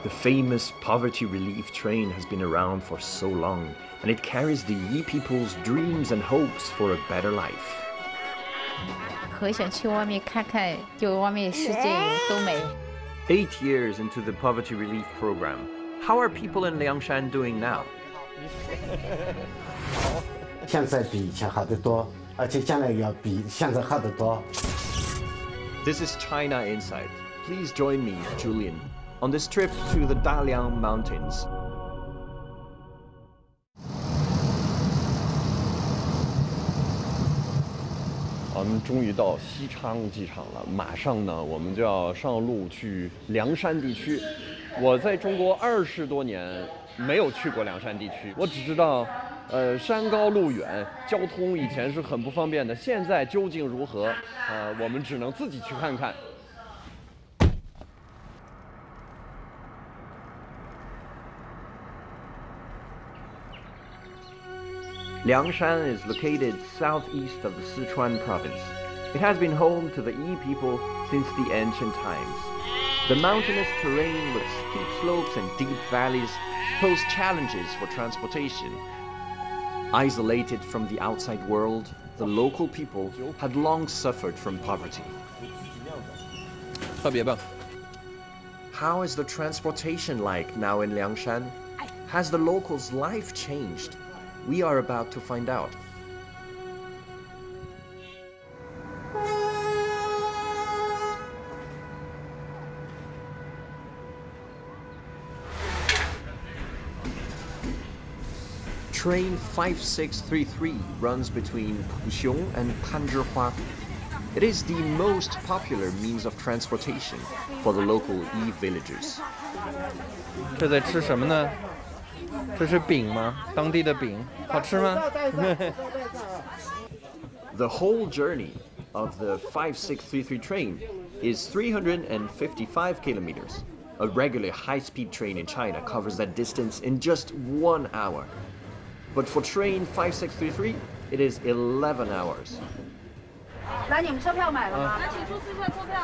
The famous poverty relief train has been around for so long, and it carries the Yi people's dreams and hopes for a better life. 很想去外面看看，就外面世界有多美。 8 years into the poverty relief program, how are people in Liangshan doing now? 现在比以前好得多，而且将来要比现在好得多。 This is China Insight. Please join me, Julian, on this trip to the Daliang Mountains. 我们终于到西昌机场了，马上呢，我们就要上路去凉山地区。我在中国20多年没有去过凉山地区，我只知道，山高路远，交通以前是很不方便的，现在究竟如何？我们只能自己去看看。 Liangshan is located southeast of the Sichuan province. It has been home to the Yi people since the ancient times. The mountainous terrain with steep slopes and deep valleys pose challenges for transportation. Isolated from the outside world, the local people had long suffered from poverty. 特别棒。 How is the transportation like now in Liangshan? Has the locals' life changed? We are about to find out. Train 5633 runs between Puxiong and Panzhihua. It is the most popular means of transportation for the local Yi villagers. 这在吃什么呢？这是饼吗？当地的饼，好吃吗？ The whole journey of the 5633 train is 355 kilometers. A regular high-speed train in China covers that distance in just 1 hour. But for train 5633, it is 11 hours. 来，你们车票买了吗？ 来，请出示车票。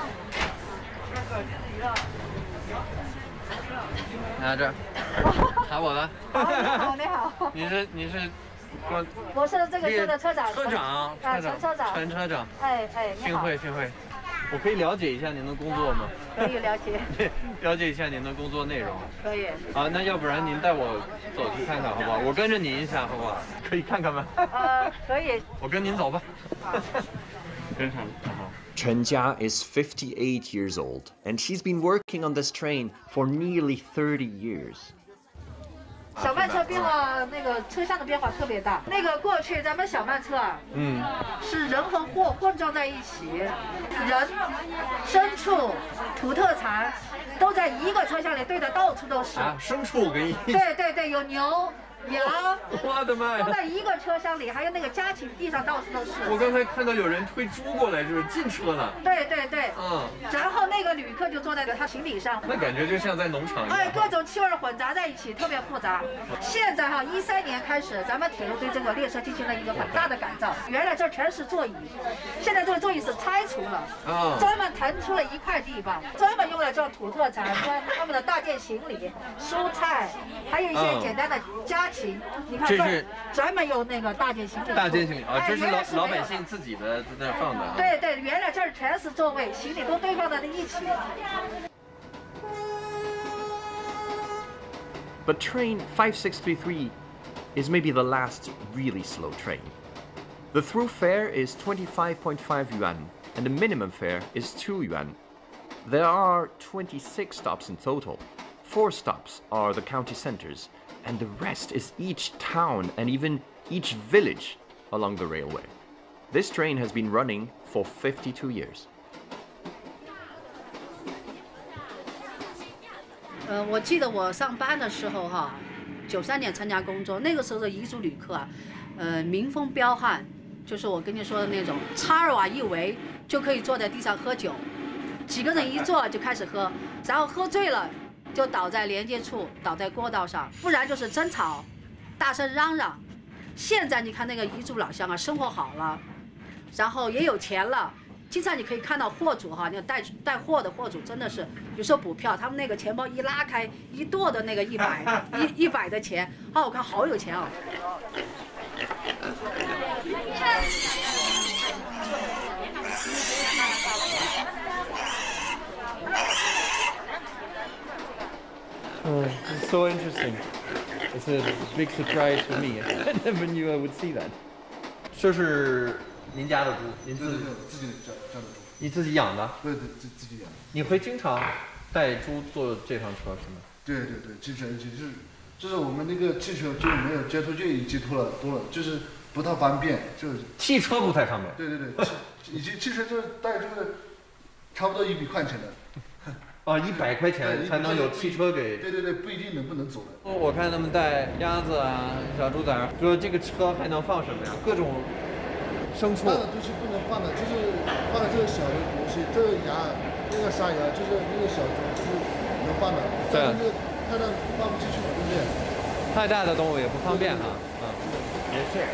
拿着，查我的。 你好。 你是， 我是这个车的车长。 车长，陈车长。 哎， 幸会。我可以了解一下您的工作吗？ 可以了解。 了解一下您的工作内容。 可以。 啊，那要不然您带我走去看看好不好？我跟着您一下好不好？可以看看吗？ 可以。 我跟您走吧。跟上。 Chen Jia is 58 years old, and she's been working on this train for nearly 30 years. 小慢车变化，那个车厢的变化特别大。那个过去咱们小慢车啊，是人和货混装在一起，人、牲畜、土特产都在一个车厢里堆的到处都是。 啊，牲畜跟一起。 对，有牛。 羊， 我的妈呀！ 都在一个车厢里，还有那个家禽，地上到处都是。 我刚才看到有人推猪过来，就是进车了。 对。 嗯。 然后那个旅客就坐在他行李上。 那感觉就像在农场一样。 哎，各种气味混杂在一起，特别复杂。现在哈，13年开始，咱们铁路对这个列车进行了一个很大的改造。原来这全是座椅，现在这个座椅是拆除了，专门腾出了一块地方，专门用来装土特产、装他们的大件行李、蔬菜，还有一些简单的家。 你看， 这是专门有那个大件行李。大件行李啊，这是老百姓自己的在那放的。 对，原来这儿全是座位，行李都堆放在那一起。 But train 5633 is maybe the last really slow train. The through fare is 25.5 yuan, and the minimum fare is 2 yuan. There are 26 stops in total. 4 stops are the county centers, and the rest is each town and even each village along the railway. This train has been running for 52 years. 我记得我上班的时候哈，93年参加工作，那个时候的彝族旅客啊，民风彪悍，就是我跟你说的那种，插耳瓦一围就可以坐在地上喝酒，几个人一坐就开始喝，然后喝醉了。 就倒在连接处，倒在过道上，不然就是争吵，大声嚷嚷。现在你看那个彝族老乡啊，生活好了，然后也有钱了， 经常你可以看到货主哈，那带货的货主真的是有时候补票，他们那个钱包一拉开，一摞的那个100的钱，啊，我看好有钱哦。 It's so interesting. It's a big surprise for me. I never knew I would see that. 这是您家的猪，您自己家的猪， 你自己养的？ 对，自己养。 你会经常带猪坐这趟车是吗？ 对，经常就是我们那个汽车就没有接头就已经多了，就是不太方便，就是汽车不太方便。 对，以及汽车就是带就是差不多100块钱的。 哦，100块钱才能有汽车给。 对，不一定能不能走的。 我看他们带鸭子啊、小猪崽儿，说这个车还能放什么呀？各种牲畜。 放的东西不能放的，就是放这个小的东西，这个鸭、那个山羊，就是那个小猪，就是能放的。 对。 但是那个太大放不进去，对不对？ 太大的动物也不方便哈。也是。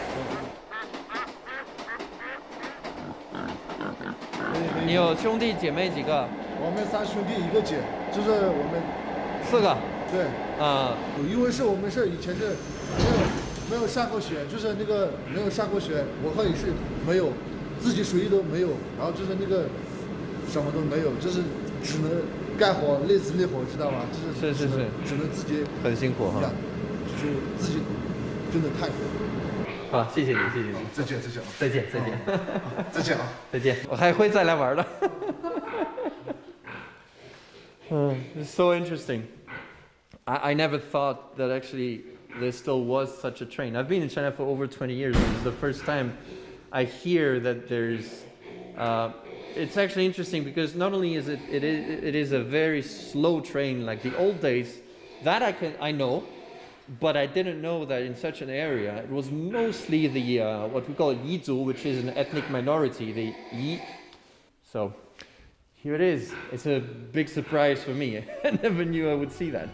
你有兄弟姐妹几个？ 我们3兄弟1个姐，就是我们 4个。 对。因为是我们是以前是没有上过学，就是那个没有上过学，我和也是没有，自己属于都没有，然后就是那个什么都没有，就是只能干活累死累活，知道吗？就是只能自己很辛苦哈， 就是自己真的太苦。 好，谢谢你。 再见。 再见啊！再见，我还会再来玩的。It's so interesting. I never thought that actually there still was such a train. I've been in China for over 20 years. This is the first time I hear that there's. It's actually interesting because not only is it is a very slow train like the old days, that I know. But I didn't know that in such an area, it was mostly the what we call Yizu, which is an ethnic minority, the Yi. So here it is. It's a big surprise for me. I never knew I would see that.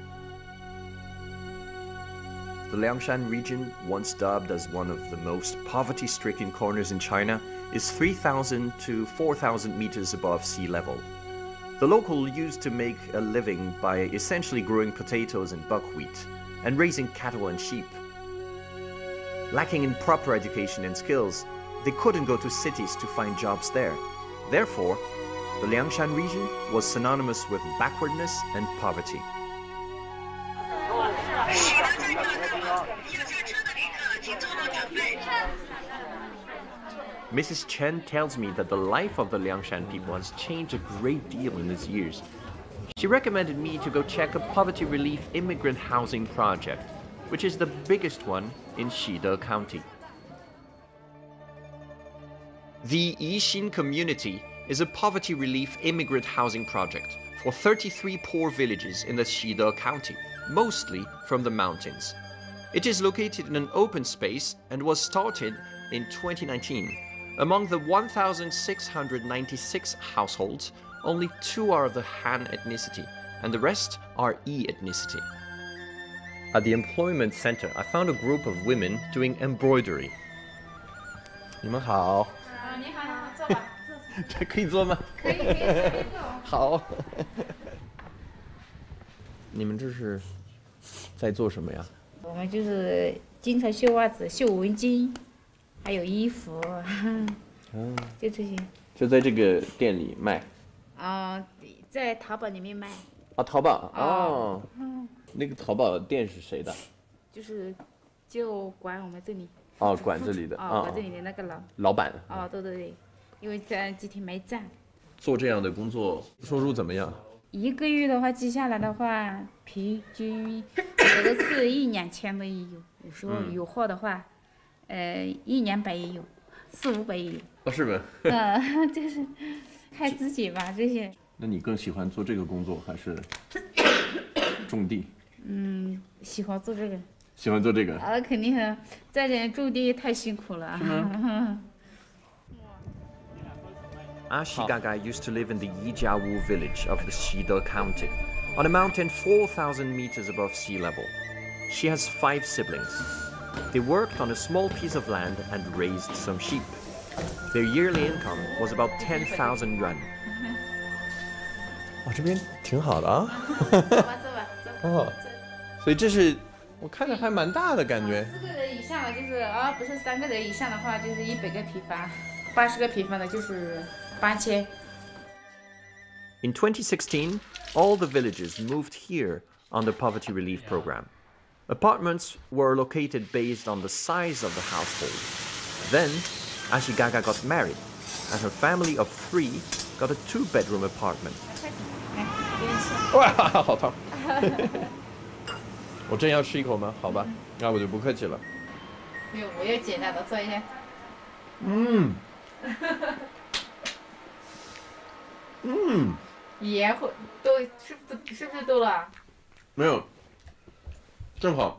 The Liangshan region, once dubbed as one of the most poverty-stricken corners in China, is 3,000 to 4,000 meters above sea level. The local used to make a living by essentially growing potatoes and buckwheat, and raising cattle and sheep. Lacking in proper education and skills, they couldn't go to cities to find jobs there. Therefore, the Liangshan region was synonymous with backwardness and poverty. Mrs. Chen tells me that the life of the Liangshan people has changed a great deal in these years. She recommended me to go check a poverty relief immigrant housing project, which is the biggest one in Shide County. The Yixin community is a poverty relief immigrant housing project for 33 poor villages in the Shide County, mostly from the mountains. It is located in an open space and was started in 2019. Among the 1,696 households, only 2 are of the Han ethnicity, and the rest are Yi ethnicity. At the employment center, I found a group of women doing embroidery. 你们好。 你好，坐吧。 这可以坐吗？ 可以坐。 好。你们这是在做什么呀？ 我们就是经常绣袜子、绣围巾，还有衣服，就这些。 就在这个店里卖。 在淘宝里面卖。 淘宝哦。那个淘宝店是谁的？ 就管我们这里。 管这里的。 管这里的那个老板。 对，因为这几天没站。 做这样的工作，收入怎么样 ？1个月的话，记下来的话，平均有的是1、2千的也有，有时候有货的话，100-200也有，400-500也有。 是吗？ 就是看自己吧，这些。 那你更喜欢做这个工作还是种地？ 喜欢做这个。 喜欢做这个。 肯定在这种地太辛苦了。 是吗 Ashigaga used to live in the Yijiawu village of the Shide County, on a mountain 4,000 meters above sea level. She has 5 siblings. They worked on a small piece of land and raised some sheep. Their yearly income was about 10,000 yuan. 哇，这边挺好的啊。 走吧，走吧，走。 哦，所以这是我看着还蛮大的感觉。 4个人以上的就是不是3个人以上的话就是100个平方，80个平方的就是8000。 In 2016, all the villagers moved here on the poverty relief program. Apartments were located based on the size of the household. Then, Ashigaga got married, and her family of 3 got a 2-bedroom apartment. 来，给你吃。 哇，好烫！我真要吃一口吗？好吧，那我就不客气了。 没有，我要简单的做一下。盐会都是不是多了？ 没有，正好。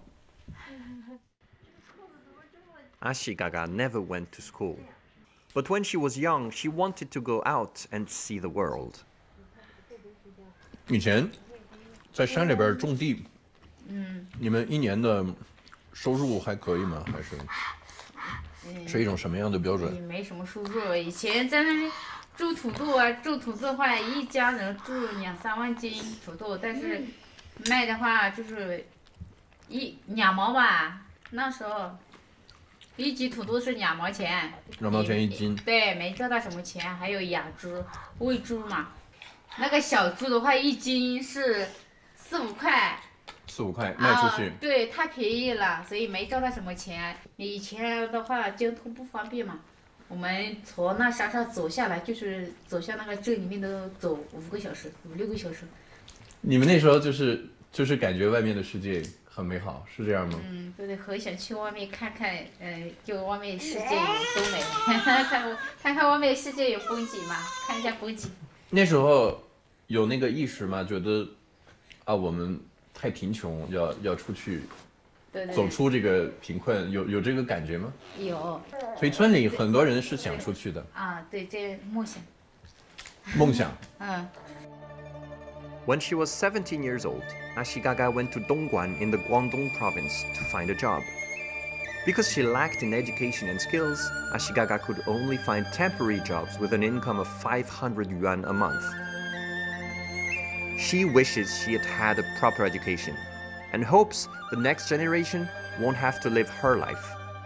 Ashigaga never went to school. But when she was young, she wanted to go out and see the world. 以前在山里边种地，你们一年的收入还可以吗？还是一种什么样的标准？ 也没什么收入，以前在那里种土豆啊，种土豆的话，一家人种2-3万斤土豆，但是卖的话就是2毛吧，那时候1斤土豆是2毛钱 2毛钱一斤。 对，没赚到什么钱，还有养猪、喂猪嘛。那个小猪的话，1斤是4-5块。 4-5块卖出去。 对，太便宜了，所以没赚到什么钱。以前的话，交通不方便嘛，我们从那山上走下来，就是走向那个镇里面都走5个小时、5-6个小时。 你们那时候就是感觉外面的世界很美好，是这样吗？ 对，很想去外面看看，就外面世界有多美，看看外面世界有风景嘛，看一下风景。 那时候有那个意识吗？觉得我们太贫穷，要出去， 对， 走出这个贫困，有这个感觉吗？ 有。 所以村里很多人是想出去的。 对，这梦想。 梦想。 When she was 17 years old, Ashigaga went to Dongguan in the Guangdong province to find a job. Because she lacked in education and skills, Ashigaga could only find temporary jobs with an income of 500 yuan a month. She wishes she had had a proper education and hopes the next generation won't have to live her life.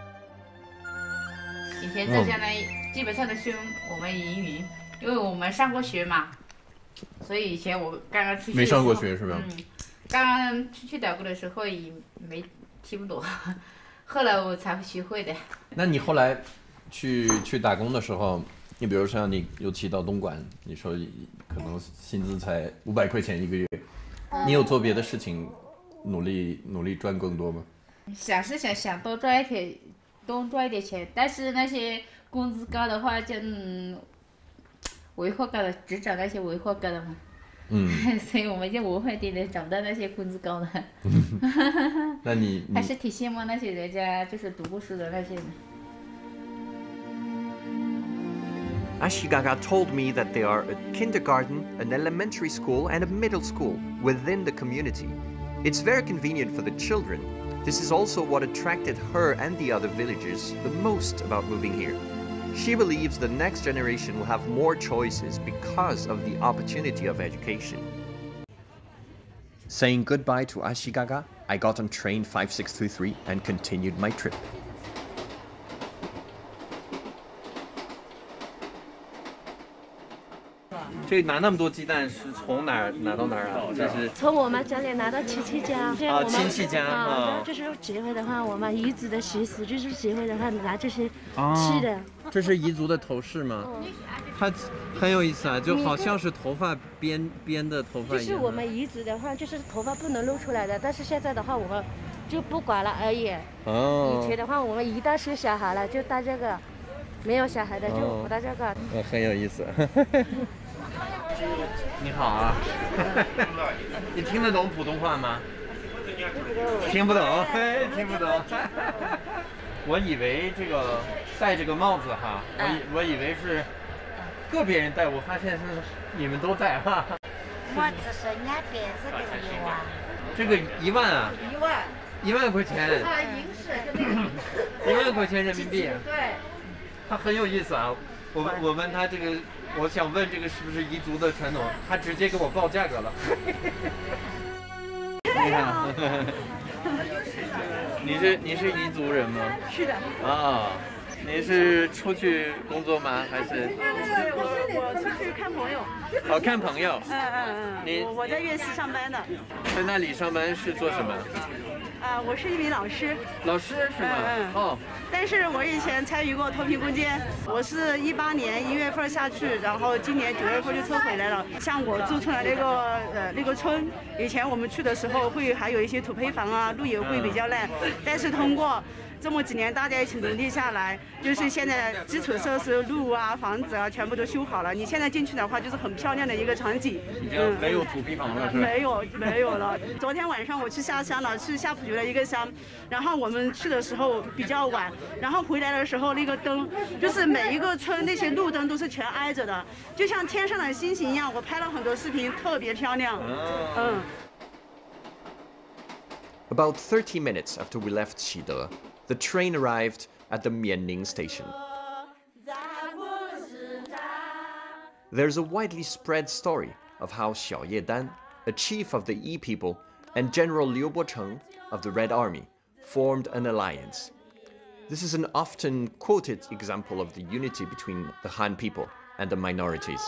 以前在家呢，基本上都是我们英语，因为我们上过学嘛，所以以前我刚刚出去没上过学是吧？ 刚刚出去打工的时候也没听不懂，后来我才学会的。 那你后来去打工的时候，你比如像你尤其到东莞，你说可能薪资才500块钱1个月，你有做别的事情，努力赚更多吗？ 想多赚一点钱，但是那些工资高的话，就维护高的，只找那些维护高的嘛。所以我们就维护低的，找不到那些工资高的。 那你还是挺羡慕那些人家就是读过书的那些人。 Ashigaga told me that there are a kindergarten, an elementary school, and a middle school within the community. It's very convenient for the children. This is also what attracted her and the other villagers the most about moving here. She believes the next generation will have more choices because of the opportunity of education. Saying goodbye to Ashigaga, I got on train 5633 and continued my trip. 这拿那么多鸡蛋是从哪儿拿到哪儿啊？这是从我们家里拿到亲戚家。 亲戚家就是结婚的话，我们彝族的习俗就是结婚的话拿这些吃的。 这是彝族的头饰吗？它很有意思啊，就好像是头发编的头发一样。 就是我们彝族的话，就是头发不能露出来的，但是现在的话我们就不管了而已。以前的话，我们一旦生小孩了就戴这个，没有小孩的就不戴这个。 很有意思。你好啊，你听得懂普通话吗？听不懂，听不懂。我以为这个戴这个帽子哈，我以为是个别人戴，我发现是你们都戴哈。 我只是2边这个1万。 这个1万啊 1万块钱。 银饰就那个。 1万块钱人民币。 对。 他很有意思啊。我问他这个，我想问这个是不是彝族的传统，他直接给我报价格了。你好，你是彝族人吗？ 是的。 啊，你是出去工作吗？还是？ 我出去看朋友。 哦，看朋友。 我在粤西上班的。 在那里上班是做什么？ 我是一名老师。 老师是吗？哦。 但是我以前参与过脱贫攻坚，我是18年1月份下去，然后今年9月份就撤回来了。像我驻村的那个村，以前我们去的时候还有一些土坯房啊，路也会比较烂，但是通过这么几年大家一起努力下来，就是现在基础设施、路啊、房子啊全部都修好了。你现在进去的话，就是很漂亮的一个场景。 已经没有土坯房了，是吧？ 没有了。昨天晚上我去下乡了，去下浦局的一个乡，然后我们去的时候比较晚，然后回来的时候那个灯，就是每一个村那些路灯都是全挨着的，就像天上的星星一样。我拍了很多视频，特别漂亮。 About 30 minutes after we left Xide, the train arrived at the Mianning station. There's a widely spread story of how Xiao Yedan, a chief of the Yi people, and General Liu Bocheng of the Red Army formed an alliance. This is an often quoted example of the unity between the Han people and the minorities.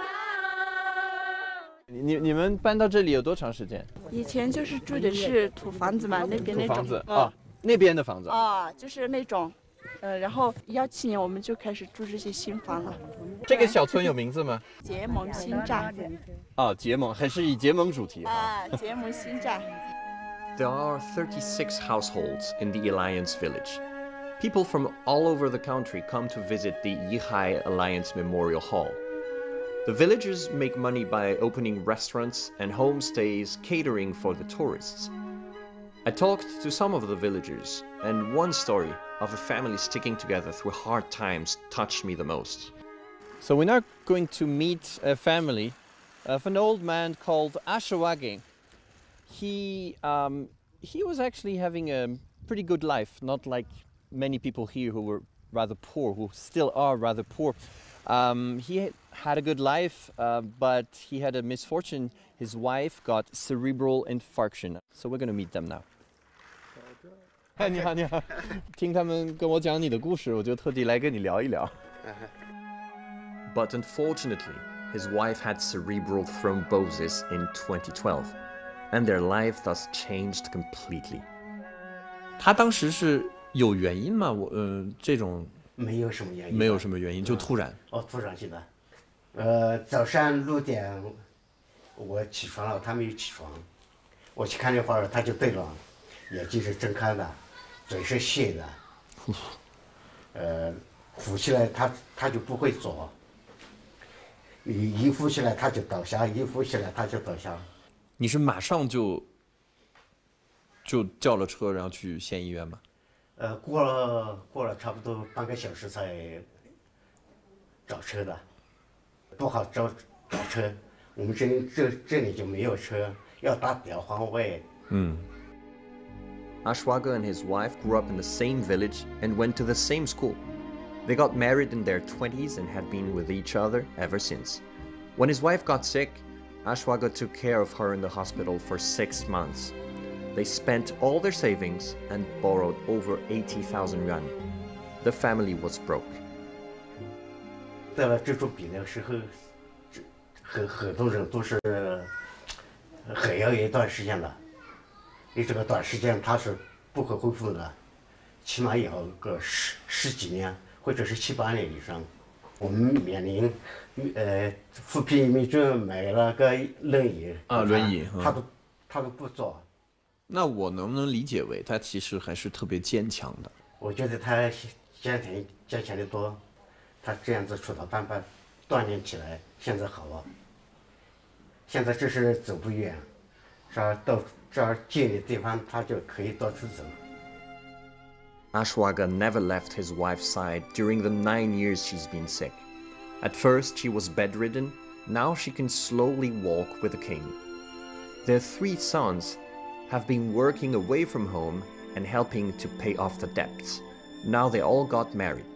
你们搬到这里有多长时间？ 以前就是住的是土房子嘛，那边那种。 土房子啊，那边的房子啊，就是那种，然后17年我们就开始住这些新房了。 这个小村有名字吗？ 结盟新寨。 哦，结盟还是以结盟主题啊？结盟新寨。 There are 36 households in the Alliance village. People from all over the country come to visit the Yihai Alliance Memorial Hall. The villagers make money by opening restaurants and homestays catering for the tourists. I talked to some of the villagers, and one story of a family sticking together through hard times touched me the most. So we're now going to meet a family of an old man called Ashawage. He was actually having a pretty good life, not like many people here who were rather poor, who still are rather poor. He had a good life, but he had a misfortune. His wife got cerebral infarction. So we're going to meet them now. 你好，你好，听他们跟我讲你的故事，我就特地来跟你聊一聊。But unfortunately, his wife had cerebral thrombosis in 2012, and their life thus changed completely. 他当时是有原因吗？这种没有什么原因， 没有什么原因，就突然。 突然性的。早上6点我起床了，他没有起床，我去看那会儿，他就对了，眼睛是睁开的，嘴是谢的，扶起来他就不会走，你一扶起来他就倒下，一扶起来他就倒下。 你是马上就叫了车，然后去县医院吗？ 过了差不多半个小时才找车的，不好找车，我们这里就没有车，要打电话喂。Ashwaga and his wife grew up in the same village and went to the same school. They got married in their 20s and had been with each other ever since. When his wife got sick, Ashwaga took care of her in the hospital for 6 months. They spent all their savings and borrowed over 80,000 yuan. The family was broke. 到了这种病的时候，很多人都是很要一段时间的。你这个短时间它是不可恢复的，起码也要个十几年，或者是7、8年以上。我们面临扶贫民众买了个轮椅啊，轮椅，他都不坐。那我能不能理解为他其实还是特别坚强的？我觉得他坚强的多，他这样子出到半半锻炼起来，现在好了。现在只是走不远，到这儿近的地方他就可以到处走。Ashwaga never left his wife's side during the 9 years she's been sick. At first she was bedridden, now she can slowly walk with a cane. Their 3 sons have been working away from home and helping to pay off the debts. Now they all got married.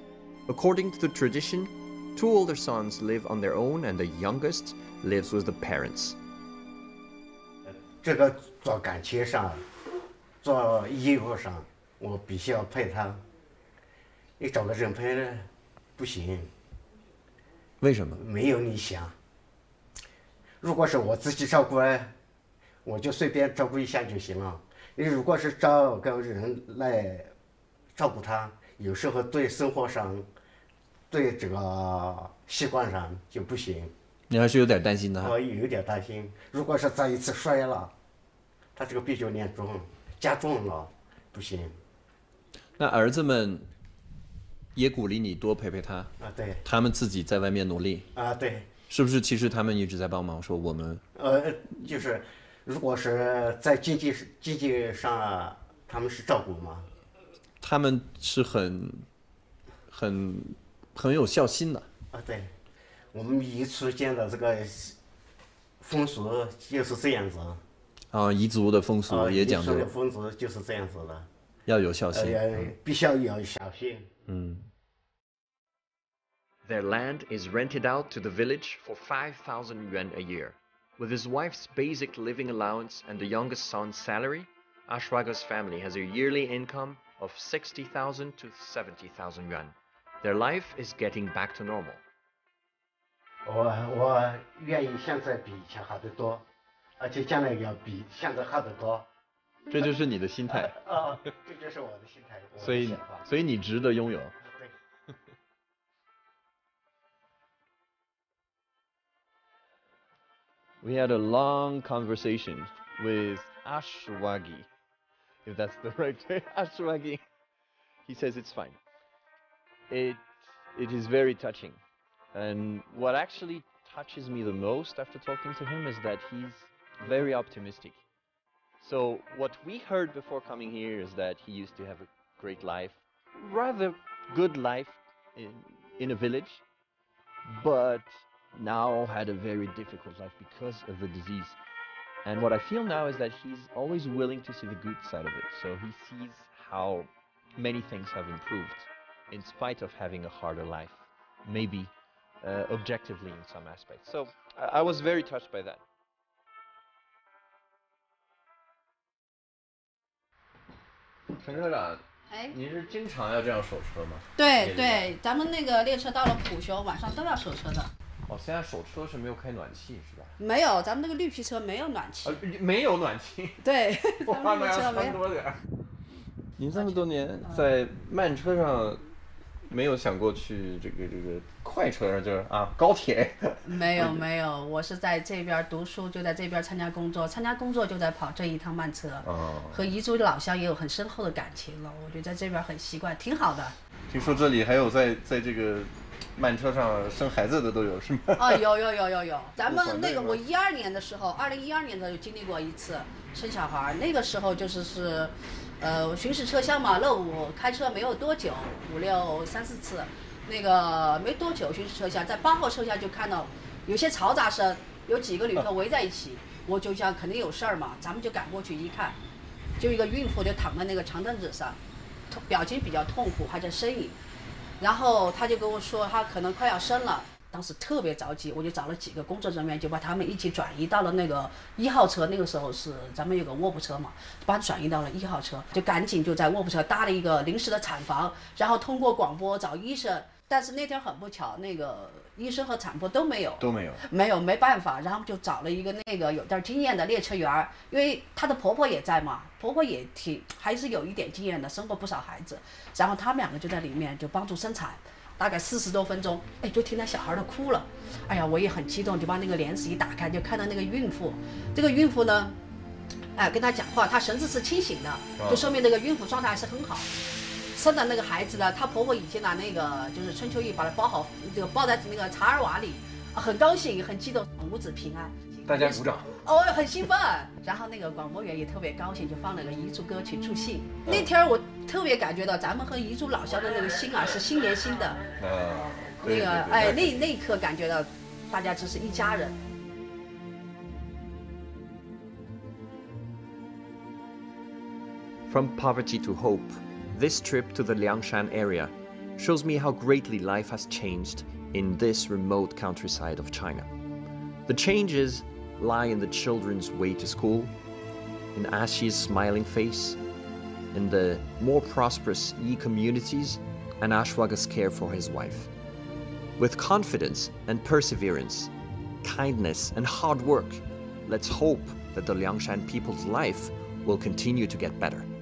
According to the tradition, 2 older sons live on their own and the youngest lives with the parents. 这个做感情上，做义务上，我必须要陪他。你找个人陪了，不行。 为什么？ 没有你想。如果是我自己照顾，我就随便照顾一下就行了。你如果是找个人来照顾他，有时候对生活上，对这个习惯上就不行。 你还是有点担心的。 我有点担心，如果是再一次摔了，他这个病就严重，加重了，不行。 那儿子们也鼓励你多陪陪他。 啊，对。 他们自己在外面努力。 啊，对。 是不是？其实他们一直在帮忙，说我们。 就是，如果是在经济上，他们是照顾吗？ 他们是很有孝心的。 啊，对。我们彝族间的这个风俗就是这样子。 啊，彝族的风俗也讲究。 彝族的风俗就是这样子的。 要有孝心。 必须要有孝心。 Their land is rented out to the village for 5,000 yuan a year. With his wife's basic living allowance and the youngest son's salary, Ashwaga's family has a yearly income of 60,000 to 70,000 yuan. Their life is getting back to normal. 我愿意现在比以前好得多，而且将来要比现在好得多。 这就是你的心态。 这就是我的心态。 所以你值得拥有。 对。 We had a long conversation with Ashwagi, if that's the right way. Ashwagi. He says it's fine. It is very touching. And what actually touches me the most after talking to him is that he's very optimistic. So what we heard before coming here is that he used to have a great life, rather good life in a village, but now had a very difficult life because of the disease. And what I feel now is that he's always willing to see the good side of it. So he sees how many things have improved in spite of having a harder life, maybe objectively in some aspects. So I was very touched by that. 陈科长，您是经常要这样守车吗？ 对对，咱们那个列车到了普休，晚上都要守车的。 哦，现在守车是没有开暖气是吧？ 没有，咱们那个绿皮车没有暖气。 没有暖气。 对， 我怕那要穿多点。您这么多年在慢车上，没有想过去这个快车上，就是高铁？ 没有，我是在这边读书，就在这边参加工作就在跑这一趟慢车。和彝族老乡也有很深厚的感情了，我觉得在这边很习惯，挺好的。 听说这里还有在这个慢车上生孩子的都有是吗？ 有。咱们那个我2012年的时候就经历过一次生小孩，那个时候就是巡视车厢嘛，乐舞开车没有多久，5、6、3、4次，那个没多久巡视车厢，在8号车厢就看到有些嘈杂声，有几个旅客围在一起，我就想肯定有事儿嘛，咱们就赶过去一看，就一个孕妇就躺在那个长凳子上，表情比较痛苦，还在呻吟。然后他就跟我说他可能快要生了，当时特别着急，我就找了几个工作人员，就把他们一起转移到了那个1号车。那个时候是咱们有个卧铺车嘛，把他转移到了1号车，就赶紧就在卧铺车搭了一个临时的产房，然后通过广播找医生。但是那天很不巧，那个医生和产婆都没有，没办法，然后就找了一个那个有点经验的列车员，因为她的婆婆也在嘛，婆婆也还是有一点经验的，生过不少孩子，然后他们2个就在里面就帮助生产，大概40多分钟，就听到小孩都哭了，哎呀，我也很激动，就把那个帘子一打开，就看到那个孕妇，这个孕妇呢，跟她讲话，她神志是清醒的，就说明这个孕妇状态还是很好。生的那个孩子呢，她婆婆已经拿那个就是春秋衣把它包好，就抱在那个茶尔瓦里，很高兴，很激动，母子平安。 大家鼓掌。 很兴奋。然后那个广播员也特别高兴，就放了个彝族歌曲助兴。那天我特别感觉到咱们和彝族老乡的那个心是心连心的。那个那一刻感觉到大家只是一家人。 From poverty to hope, this trip to the Liangshan area shows me how greatly life has changed in this remote countryside of China. The changes lie in the children's way to school, in Ashi's smiling face, in the more prosperous Yi communities, and Ashwaga's care for his wife. With confidence and perseverance, kindness and hard work, let's hope that the Liangshan people's life will continue to get better.